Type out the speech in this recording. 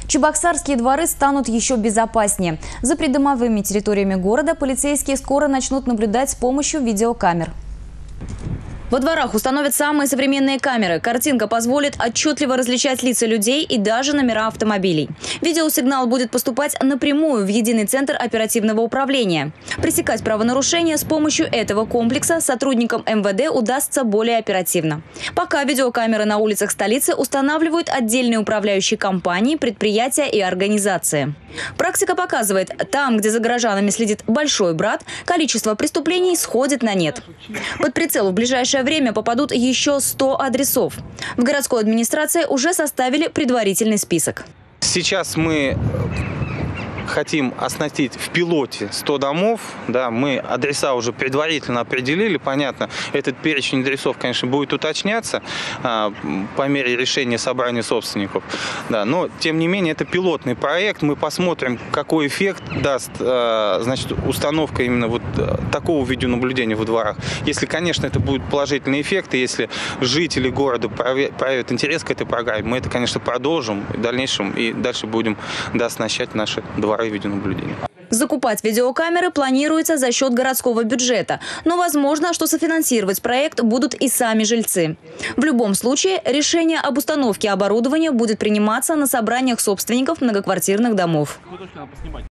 Чебоксарские дворы станут еще безопаснее. За придомовыми территориями города полицейские скоро начнут наблюдать с помощью видеокамер. Во дворах установят самые современные камеры. Картинка позволит отчетливо различать лица людей и даже номера автомобилей. Видеосигнал будет поступать напрямую в единый центр оперативного управления. Пресекать правонарушения с помощью этого комплекса сотрудникам МВД удастся более оперативно. Пока видеокамеры на улицах столицы устанавливают отдельные управляющие компании, предприятия и организации. Практика показывает, там, где за горожанами следит большой брат, количество преступлений сходит на нет. Под прицел в ближайшее время попадут еще 100 адресов. В городской администрации уже составили предварительный список. Сейчас мы хотим оснастить в пилоте 100 домов. Да, мы адреса уже предварительно определили. Понятно, этот перечень адресов, конечно, будет уточняться по мере решения собрания собственников. Да, но, тем не менее, это пилотный проект. Мы посмотрим, какой эффект даст установка именно вот такого видеонаблюдения во дворах. Если, конечно, это будет положительный эффект, и если жители города проявят интерес к этой программе, мы это, конечно, продолжим в дальнейшем и дальше будем оснащать наши дворы видеонаблюдения. Закупать видеокамеры планируется за счет городского бюджета. Но возможно, что софинансировать проект будут и сами жильцы. В любом случае, решение об установке оборудования будет приниматься на собраниях собственников многоквартирных домов.